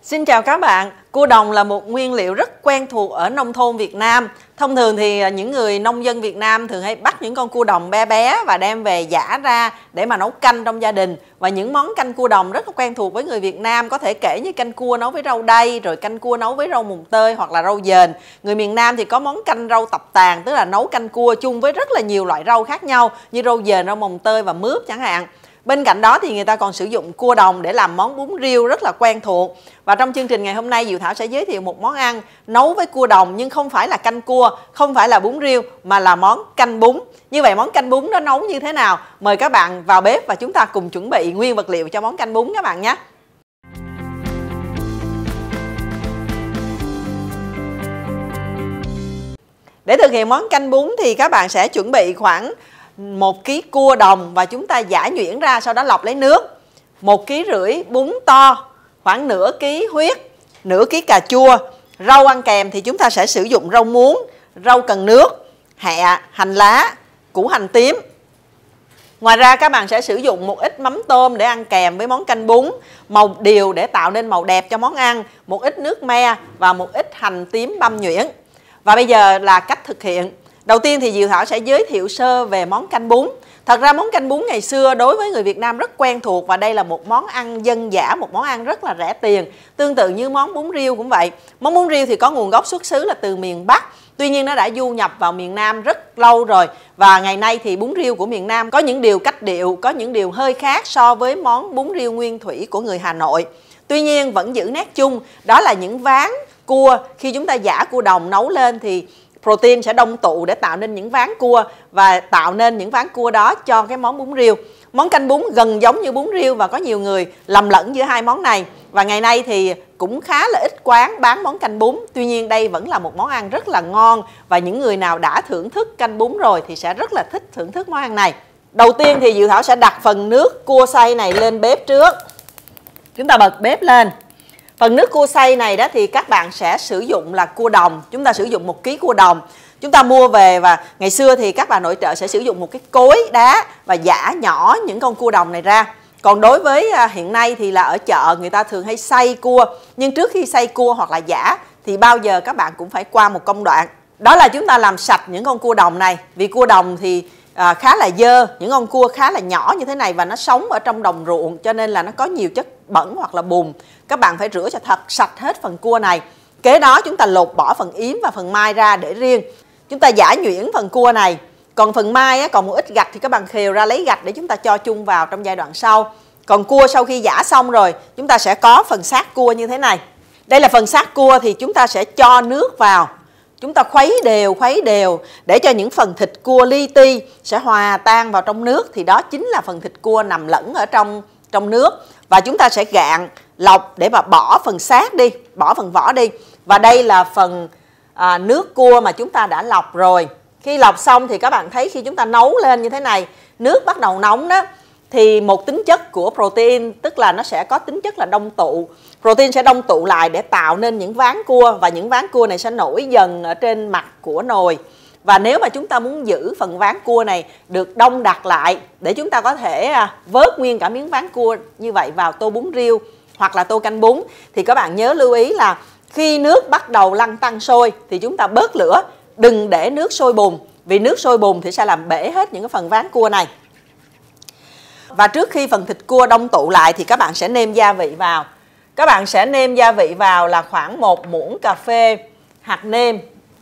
Xin chào các bạn, cua đồng là một nguyên liệu rất quen thuộc ở nông thôn Việt Nam. Thông thường thì những người nông dân Việt Nam thường hay bắt những con cua đồng bé bé và đem về giã ra để mà nấu canh trong gia đình. Và những món canh cua đồng rất là quen thuộc với người Việt Nam, có thể kể như canh cua nấu với rau đay, rồi canh cua nấu với rau mùng tơi hoặc là rau dền. Người miền Nam thì có món canh rau tập tàn, tức là nấu canh cua chung với rất là nhiều loại rau khác nhau như rau dền, rau mùng tơi và mướp chẳng hạn. Bên cạnh đó thì người ta còn sử dụng cua đồng để làm món bún riêu rất là quen thuộc. Và trong chương trình ngày hôm nay, Diệu Thảo sẽ giới thiệu một món ăn nấu với cua đồng nhưng không phải là canh cua, không phải là bún riêu mà là món canh bún. Như vậy món canh bún đó nấu như thế nào? Mời các bạn vào bếp và chúng ta cùng chuẩn bị nguyên vật liệu cho món canh bún các bạn nhé. Để thực hiện món canh bún thì các bạn sẽ chuẩn bị khoảng 1 kg cua đồng và chúng ta giã nhuyễn ra, sau đó lọc lấy nước. 1,5 kg bún to, khoảng nửa ký huyết, nửa ký cà chua. Rau ăn kèm thì chúng ta sẽ sử dụng rau muống, rau cần nước, hẹ, hành lá, củ hành tím. Ngoài ra các bạn sẽ sử dụng một ít mắm tôm để ăn kèm với món canh bún, màu điều để tạo nên màu đẹp cho món ăn, một ít nước me và một ít hành tím băm nhuyễn. Và bây giờ là cách thực hiện. Đầu tiên thì Diệu Thảo sẽ giới thiệu sơ về món canh bún. Thật ra món canh bún ngày xưa đối với người Việt Nam rất quen thuộc và đây là một món ăn dân dã, một món ăn rất là rẻ tiền. Tương tự như món bún riêu cũng vậy. Món bún riêu thì có nguồn gốc xuất xứ là từ miền Bắc. Tuy nhiên nó đã du nhập vào miền Nam rất lâu rồi. Và ngày nay thì bún riêu của miền Nam có những điều cách điệu, có những điều hơi khác so với món bún riêu nguyên thủy của người Hà Nội. Tuy nhiên vẫn giữ nét chung, đó là những ván cua. Khi chúng ta giã cua đồng nấu lên thì protein sẽ đông tụ để tạo nên những ván cua và tạo nên những ván cua đó cho cái món bún riêu. Món canh bún gần giống như bún riêu và có nhiều người lầm lẫn giữa hai món này. Và ngày nay thì cũng khá là ít quán bán món canh bún. Tuy nhiên đây vẫn là một món ăn rất là ngon và những người nào đã thưởng thức canh bún rồi thì sẽ rất là thích thưởng thức món ăn này. Đầu tiên thì Diệu Thảo sẽ đặt phần nước cua xay này lên bếp trước. Chúng ta bật bếp lên. Phần nước cua xay này đó thì các bạn sẽ sử dụng là cua đồng. Chúng ta sử dụng 1 kg cua đồng. Chúng ta mua về và ngày xưa thì các bà nội trợ sẽ sử dụng một cái cối đá và giã nhỏ những con cua đồng này ra. Còn đối với hiện nay thì là ở chợ người ta thường hay xay cua. Nhưng trước khi xay cua hoặc là giã thì bao giờ các bạn cũng phải qua một công đoạn. Đó là chúng ta làm sạch những con cua đồng này. Vì cua đồng thì khá là dơ, những con cua khá là nhỏ như thế này và nó sống ở trong đồng ruộng cho nên là nó có nhiều chất bẩn hoặc là bùn. Các bạn phải rửa cho thật sạch hết phần cua này. Kế đó chúng ta lột bỏ phần yếm và phần mai ra để riêng. Chúng ta giã nhuyễn phần cua này. Còn phần mai còn một ít gạch thì các bạn khều ra lấy gạch để chúng ta cho chung vào trong giai đoạn sau. Còn cua sau khi giã xong rồi chúng ta sẽ có phần xác cua như thế này. Đây là phần xác cua thì chúng ta sẽ cho nước vào. Chúng ta khuấy đều để cho những phần thịt cua li ti sẽ hòa tan vào trong nước. Thì đó chính là phần thịt cua nằm lẫn ở trong nước. Và chúng ta sẽ gạn, lọc để mà bỏ phần xác đi, bỏ phần vỏ đi. Và đây là phần nước cua mà chúng ta đã lọc rồi. Khi lọc xong thì các bạn thấy khi chúng ta nấu lên như thế này, nước bắt đầu nóng đó, thì một tính chất của protein, tức là nó sẽ có tính chất là đông tụ. Protein sẽ đông tụ lại để tạo nên những ván cua và những ván cua này sẽ nổi dần ở trên mặt của nồi. Và nếu mà chúng ta muốn giữ phần ván cua này được đông đặc lại để chúng ta có thể vớt nguyên cả miếng ván cua như vậy vào tô bún riêu hoặc là tô canh bún thì các bạn nhớ lưu ý là khi nước bắt đầu lăn tăn sôi thì chúng ta bớt lửa, đừng để nước sôi bùng. Vì nước sôi bùng thì sẽ làm bể hết những cái phần ván cua này. Và trước khi phần thịt cua đông tụ lại thì các bạn sẽ nêm gia vị vào. Các bạn sẽ nêm gia vị vào là khoảng 1 muỗng cà phê hạt nêm,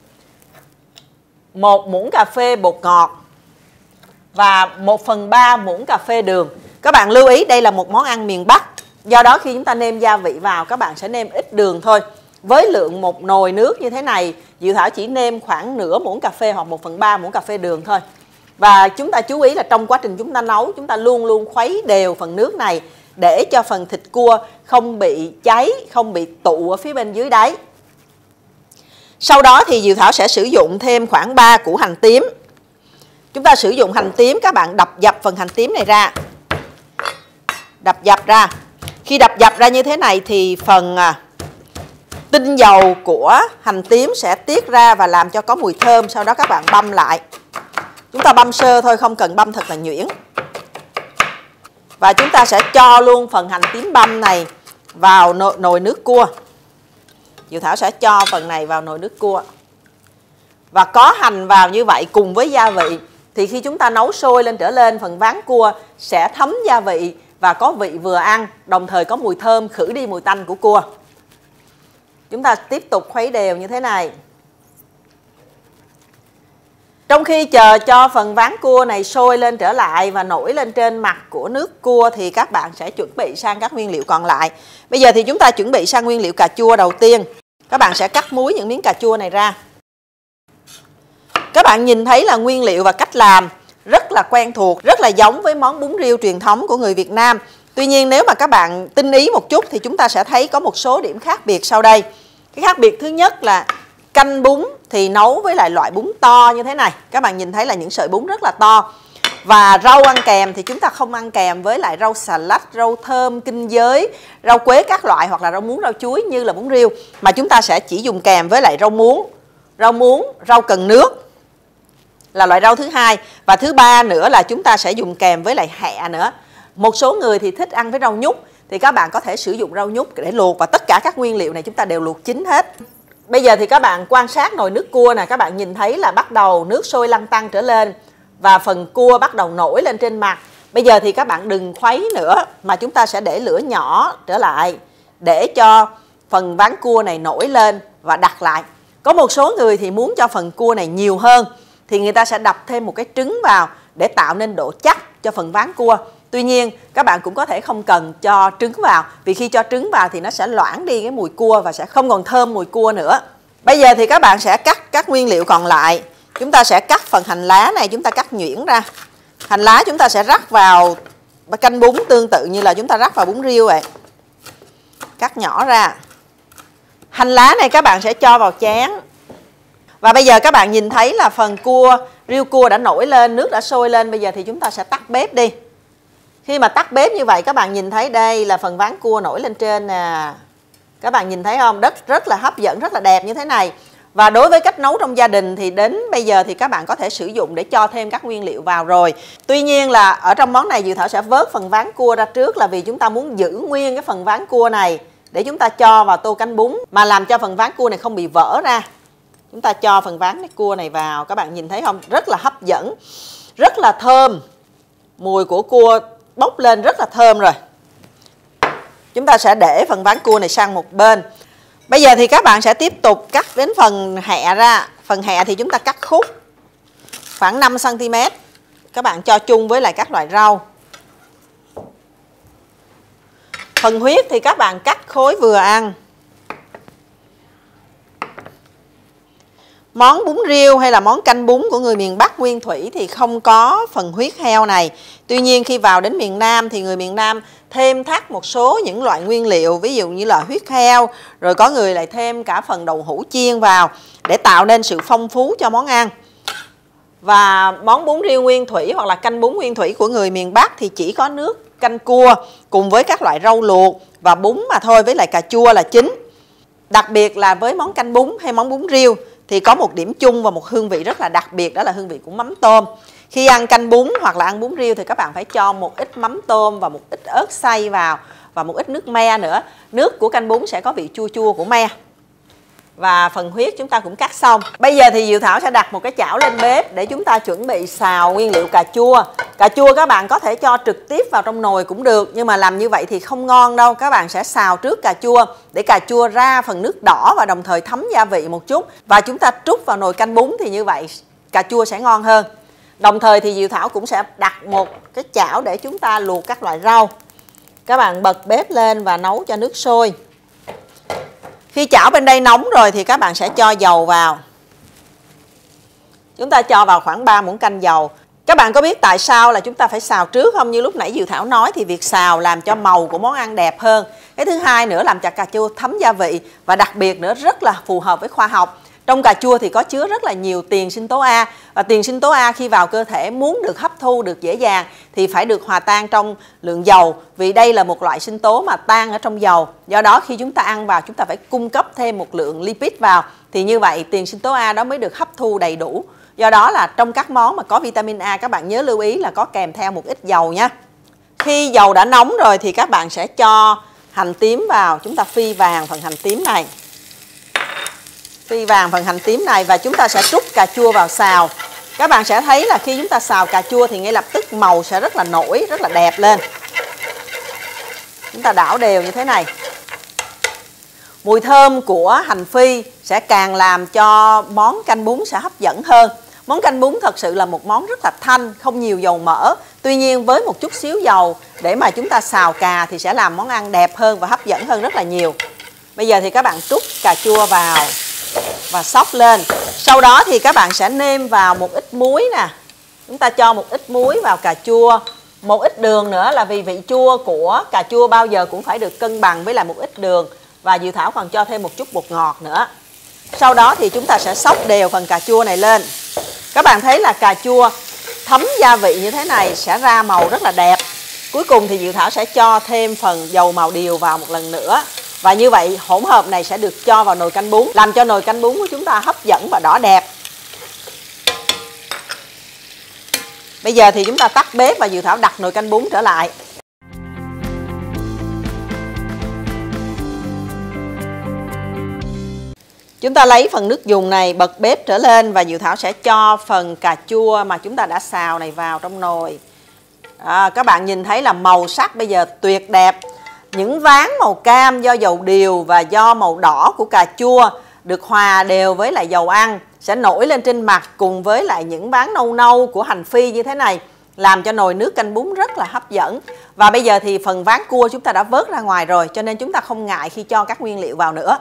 1 muỗng cà phê bột ngọt và 1/3 muỗng cà phê đường. Các bạn lưu ý đây là một món ăn miền Bắc. Do đó khi chúng ta nêm gia vị vào các bạn sẽ nêm ít đường thôi. Với lượng một nồi nước như thế này, Diệu Thảo chỉ nêm khoảng nửa muỗng cà phê hoặc 1/3 muỗng cà phê đường thôi. Và chúng ta chú ý là trong quá trình chúng ta nấu, chúng ta luôn luôn khuấy đều phần nước này để cho phần thịt cua không bị cháy, không bị tụ ở phía bên dưới đáy. Sau đó thì Diệu Thảo sẽ sử dụng thêm khoảng 3 củ hành tím. Chúng ta sử dụng hành tím, các bạn đập dập phần hành tím này ra. Đập dập ra. Khi đập dập ra như thế này thì phần tinh dầu của hành tím sẽ tiết ra và làm cho có mùi thơm. Sau đó các bạn băm lại. Chúng ta băm sơ thôi, không cần băm thật là nhuyễn. Và chúng ta sẽ cho luôn phần hành tím băm này vào nồi nước cua. Diệu Thảo sẽ cho phần này vào nồi nước cua. Và có hành vào như vậy cùng với gia vị thì khi chúng ta nấu sôi lên trở lên, phần ván cua sẽ thấm gia vị và có vị vừa ăn, đồng thời có mùi thơm khử đi mùi tanh của cua. Chúng ta tiếp tục khuấy đều như thế này. Trong khi chờ cho phần ván cua này sôi lên trở lại và nổi lên trên mặt của nước cua thì các bạn sẽ chuẩn bị sang các nguyên liệu còn lại. Bây giờ thì chúng ta chuẩn bị sang nguyên liệu cà chua đầu tiên. Các bạn sẽ cắt múi những miếng cà chua này ra. Các bạn nhìn thấy là nguyên liệu và cách làm rất là quen thuộc, rất là giống với món bún riêu truyền thống của người Việt Nam. Tuy nhiên nếu mà các bạn tinh ý một chút thì chúng ta sẽ thấy có một số điểm khác biệt sau đây. Cái khác biệt thứ nhất là canh bún thì nấu với lại loại bún to như thế này. Các bạn nhìn thấy là những sợi bún rất là to. Và rau ăn kèm thì chúng ta không ăn kèm với lại rau xà lách, rau thơm, kinh giới, rau quế các loại hoặc là rau muống, rau chuối như là bún riêu. Mà chúng ta sẽ chỉ dùng kèm với lại rau muống, rau cần nước là loại rau thứ hai. Và thứ ba nữa là chúng ta sẽ dùng kèm với lại hẹ nữa. Một số người thì thích ăn với rau nhút thì các bạn có thể sử dụng rau nhút để luộc. Và tất cả các nguyên liệu này chúng ta đều luộc chín hết. Bây giờ thì các bạn quan sát nồi nước cua nè. Các bạn nhìn thấy là bắt đầu nước sôi lăn tăn trở lên và phần cua bắt đầu nổi lên trên mặt. Bây giờ thì các bạn đừng khuấy nữa mà chúng ta sẽ để lửa nhỏ trở lại để cho phần ván cua này nổi lên và đặt lại. Có một số người thì muốn cho phần cua này nhiều hơn thì người ta sẽ đập thêm một cái trứng vào để tạo nên độ chắc cho phần ván cua. Tuy nhiên các bạn cũng có thể không cần cho trứng vào, vì khi cho trứng vào thì nó sẽ loãng đi cái mùi cua và sẽ không còn thơm mùi cua nữa. Bây giờ thì các bạn sẽ cắt các nguyên liệu còn lại. Chúng ta sẽ cắt phần hành lá này, chúng ta cắt nhuyễn ra. Hành lá chúng ta sẽ rắc vào canh bún tương tự như là chúng ta rắc vào bún riêu vậy. Cắt nhỏ ra. Hành lá này các bạn sẽ cho vào chén. Và bây giờ các bạn nhìn thấy là phần riêu cua đã nổi lên, nước đã sôi lên. Bây giờ thì chúng ta sẽ tắt bếp đi. Khi mà tắt bếp như vậy các bạn nhìn thấy đây là phần ván cua nổi lên trên nè. Các bạn nhìn thấy không? Rất là hấp dẫn, rất là đẹp như thế này. Và đối với cách nấu trong gia đình thì đến bây giờ thì các bạn có thể sử dụng để cho thêm các nguyên liệu vào rồi. Tuy nhiên là ở trong món này Diệu Thảo sẽ vớt phần ván cua ra trước là vì chúng ta muốn giữ nguyên cái phần ván cua này để chúng ta cho vào tô canh bún mà làm cho phần ván cua này không bị vỡ ra. Chúng ta cho phần ván cái cua này vào, các bạn nhìn thấy không? Rất là hấp dẫn, rất là thơm. Mùi của cua bốc lên rất là thơm rồi. Chúng ta sẽ để phần ván cua này sang một bên. Bây giờ thì các bạn sẽ tiếp tục cắt đến phần hẹ ra. Phần hẹ thì chúng ta cắt khúc khoảng 5 cm. Các bạn cho chung với lại các loại rau. Phần huyết thì các bạn cắt khối vừa ăn. Món bún riêu hay là món canh bún của người miền Bắc nguyên thủy thì không có phần huyết heo này. Tuy nhiên khi vào đến miền Nam thì người miền Nam thêm thắt một số những loại nguyên liệu, ví dụ như là huyết heo, rồi có người lại thêm cả phần đậu hũ chiên vào để tạo nên sự phong phú cho món ăn. Và món bún riêu nguyên thủy hoặc là canh bún nguyên thủy của người miền Bắc thì chỉ có nước canh cua cùng với các loại rau luộc và bún mà thôi, với lại cà chua là chính. Đặc biệt là với món canh bún hay món bún riêu thì có một điểm chung và một hương vị rất là đặc biệt, đó là hương vị của mắm tôm. Khi ăn canh bún hoặc là ăn bún riêu thì các bạn phải cho một ít mắm tôm và một ít ớt xay vào và một ít nước me nữa. Nước của canh bún sẽ có vị chua chua của me. Và phần huyết chúng ta cũng cắt xong. Bây giờ thì Diệu Thảo sẽ đặt một cái chảo lên bếp để chúng ta chuẩn bị xào nguyên liệu cà chua. Cà chua các bạn có thể cho trực tiếp vào trong nồi cũng được, nhưng mà làm như vậy thì không ngon đâu. Các bạn sẽ xào trước cà chua để cà chua ra phần nước đỏ và đồng thời thấm gia vị một chút. Và chúng ta trút vào nồi canh bún thì như vậy cà chua sẽ ngon hơn. Đồng thời thì Diệu Thảo cũng sẽ đặt một cái chảo để chúng ta luộc các loại rau. Các bạn bật bếp lên và nấu cho nước sôi. Khi chảo bên đây nóng rồi thì các bạn sẽ cho dầu vào. Chúng ta cho vào khoảng 3 muỗng canh dầu. Các bạn có biết tại sao là chúng ta phải xào trước không? Như lúc nãy Diệu Thảo nói thì việc xào làm cho màu của món ăn đẹp hơn. Cái thứ hai nữa làm cho cà chua thấm gia vị. Và đặc biệt nữa rất là phù hợp với khoa học. Trong cà chua thì có chứa rất là nhiều tiền sinh tố A. Và tiền sinh tố A khi vào cơ thể muốn được hấp thu được dễ dàng thì phải được hòa tan trong lượng dầu. Vì đây là một loại sinh tố mà tan ở trong dầu. Do đó khi chúng ta ăn vào chúng ta phải cung cấp thêm một lượng lipid vào. Thì như vậy tiền sinh tố A đó mới được hấp thu đầy đủ. Do đó là trong các món mà có vitamin A các bạn nhớ lưu ý là có kèm theo một ít dầu nha. Khi dầu đã nóng rồi thì các bạn sẽ cho hành tím vào, chúng ta phi vàng phần hành tím này. Phi vàng phần hành tím này và chúng ta sẽ trút cà chua vào xào. Các bạn sẽ thấy là khi chúng ta xào cà chua thì ngay lập tức màu sẽ rất là nổi, rất là đẹp lên. Chúng ta đảo đều như thế này. Mùi thơm của hành phi sẽ càng làm cho món canh bún sẽ hấp dẫn hơn. Món canh bún thật sự là một món rất là thanh, không nhiều dầu mỡ. Tuy nhiên với một chút xíu dầu để mà chúng ta xào cà thì sẽ làm món ăn đẹp hơn và hấp dẫn hơn rất là nhiều. Bây giờ thì các bạn trút cà chua vào và xóc lên. Sau đó thì các bạn sẽ nêm vào một ít muối nè. Chúng ta cho một ít muối vào cà chua. Một ít đường nữa là vì vị chua của cà chua bao giờ cũng phải được cân bằng với lại một ít đường. Và Diệu Thảo còn cho thêm một chút bột ngọt nữa. Sau đó thì chúng ta sẽ xóc đều phần cà chua này lên. Các bạn thấy là cà chua thấm gia vị như thế này sẽ ra màu rất là đẹp. Cuối cùng thì Diệu Thảo sẽ cho thêm phần dầu màu điều vào một lần nữa. Và như vậy hỗn hợp này sẽ được cho vào nồi canh bún, làm cho nồi canh bún của chúng ta hấp dẫn và đỏ đẹp. Bây giờ thì chúng ta tắt bếp và Diệu Thảo đặt nồi canh bún trở lại. Chúng ta lấy phần nước dùng này, bật bếp trở lên và Diệu Thảo sẽ cho phần cà chua mà chúng ta đã xào này vào trong nồi. Các bạn nhìn thấy là màu sắc bây giờ tuyệt đẹp. Những ván màu cam do dầu điều và do màu đỏ của cà chua được hòa đều với lại dầu ăn sẽ nổi lên trên mặt cùng với lại những ván nâu nâu của hành phi như thế này, làm cho nồi nước canh bún rất là hấp dẫn. Và bây giờ thì phần ván cua chúng ta đã vớt ra ngoài rồi, cho nên chúng ta không ngại khi cho các nguyên liệu vào nữa.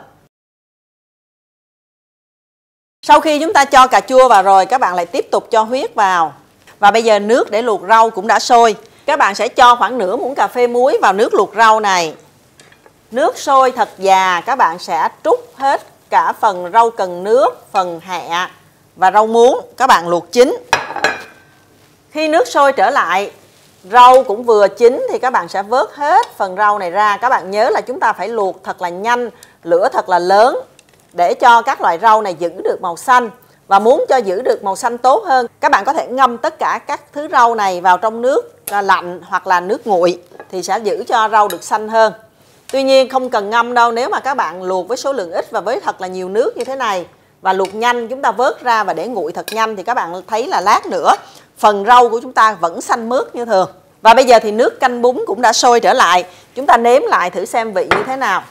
Sau khi chúng ta cho cà chua vào rồi, các bạn lại tiếp tục cho huyết vào. Và bây giờ nước để luộc rau cũng đã sôi. Các bạn sẽ cho khoảng nửa muỗng cà phê muối vào nước luộc rau này. Nước sôi thật già, các bạn sẽ trút hết cả phần rau cần nước, phần hẹ và rau muống. Các bạn luộc chín. Khi nước sôi trở lại, rau cũng vừa chín thì các bạn sẽ vớt hết phần rau này ra. Các bạn nhớ là chúng ta phải luộc thật là nhanh, lửa thật là lớn để cho các loại rau này giữ được màu xanh. Và muốn cho giữ được màu xanh tốt hơn, các bạn có thể ngâm tất cả các thứ rau này vào trong nước lạnh hoặc là nước nguội thì sẽ giữ cho rau được xanh hơn. Tuy nhiên không cần ngâm đâu, nếu mà các bạn luộc với số lượng ít và với thật là nhiều nước như thế này và luộc nhanh, chúng ta vớt ra và để nguội thật nhanh thì các bạn thấy là lát nữa phần rau của chúng ta vẫn xanh mướt như thường. Và bây giờ thì nước canh bún cũng đã sôi trở lại. Chúng ta nếm lại thử xem vị như thế nào.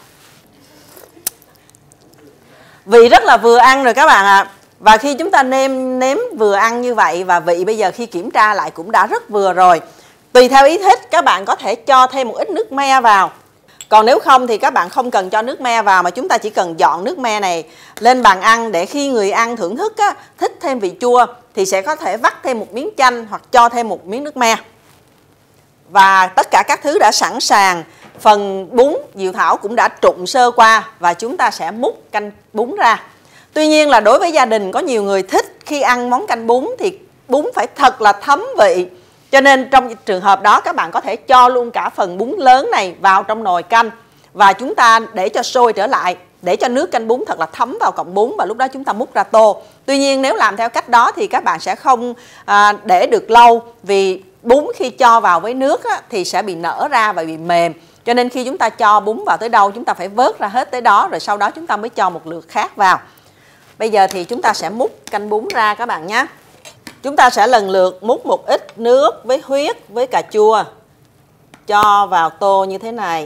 Vị rất là vừa ăn rồi các bạn ạ. Và khi chúng ta nếm vừa ăn như vậy và vị bây giờ khi kiểm tra lại cũng đã rất vừa rồi. Tùy theo ý thích, các bạn có thể cho thêm một ít nước me vào. Còn nếu không thì các bạn không cần cho nước me vào, mà chúng ta chỉ cần dọn nước me này lên bàn ăn để khi người ăn thưởng thức thích thêm vị chua thì sẽ có thể vắt thêm một miếng chanh hoặc cho thêm một miếng nước me. Và tất cả các thứ đã sẵn sàng. Phần bún Diệu Thảo cũng đã trụng sơ qua và chúng ta sẽ múc canh bún ra. Tuy nhiên là đối với gia đình có nhiều người thích khi ăn món canh bún thì bún phải thật là thấm vị. Cho nên trong trường hợp đó các bạn có thể cho luôn cả phần bún lớn này vào trong nồi canh. Và chúng ta để cho sôi trở lại, để cho nước canh bún thật là thấm vào cọng bún và lúc đó chúng ta múc ra tô. Tuy nhiên nếu làm theo cách đó thì các bạn sẽ không để được lâu, vì bún khi cho vào với nước thì sẽ bị nở ra và bị mềm. Cho nên khi chúng ta cho bún vào tới đâu chúng ta phải vớt ra hết tới đó, rồi sau đó chúng ta mới cho một lượt khác vào. Bây giờ thì chúng ta sẽ múc canh bún ra các bạn nhé. Chúng ta sẽ lần lượt múc một ít nước với huyết với cà chua, cho vào tô như thế này.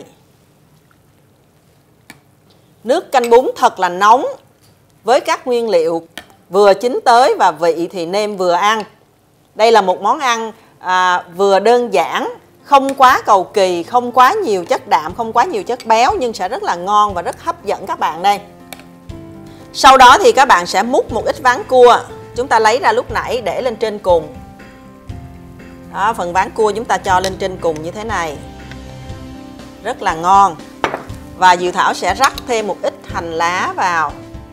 Nước canh bún thật là nóng với các nguyên liệu vừa chín tới và vị thì nêm vừa ăn. Đây là một món ăn vừa đơn giản, không quá cầu kỳ, không quá nhiều chất đạm, không quá nhiều chất béo, nhưng sẽ rất là ngon và rất hấp dẫn các bạn đây. Sau đó thì các bạn sẽ múc một ít ván cua. Chúng ta lấy ra lúc nãy để lên trên cùng. Đó, phần ván cua chúng ta cho lên trên cùng như thế này. Rất là ngon. Và Diệu Thảo sẽ rắc thêm một ít hành lá vào.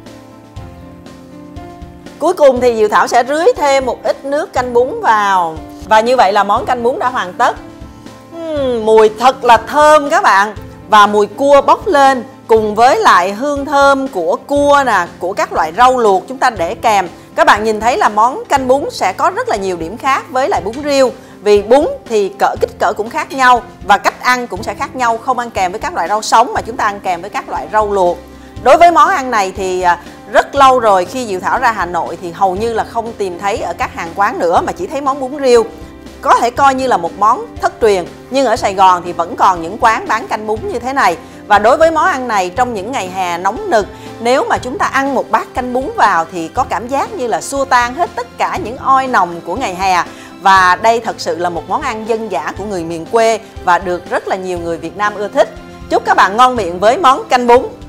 Cuối cùng thì Diệu Thảo sẽ rưới thêm một ít nước canh bún vào. Và như vậy là món canh bún đã hoàn tất. Mùi thật là thơm các bạn. Và mùi cua bốc lên cùng với lại hương thơm của cua nè, của các loại rau luộc chúng ta để kèm. Các bạn nhìn thấy là món canh bún sẽ có rất là nhiều điểm khác với lại bún riêu. Vì bún thì kích cỡ cũng khác nhau và cách ăn cũng sẽ khác nhau, không ăn kèm với các loại rau sống mà chúng ta ăn kèm với các loại rau luộc. Đối với món ăn này thì rất lâu rồi khi Diệu Thảo ra Hà Nội thì hầu như là không tìm thấy ở các hàng quán nữa, mà chỉ thấy món bún riêu. Có thể coi như là một món thất truyền, nhưng ở Sài Gòn thì vẫn còn những quán bán canh bún như thế này. Và đối với món ăn này trong những ngày hè nóng nực, nếu mà chúng ta ăn một bát canh bún vào thì có cảm giác như là xua tan hết tất cả những oi nồng của ngày hè. Và đây thật sự là một món ăn dân dã của người miền quê và được rất là nhiều người Việt Nam ưa thích. Chúc các bạn ngon miệng với món canh bún.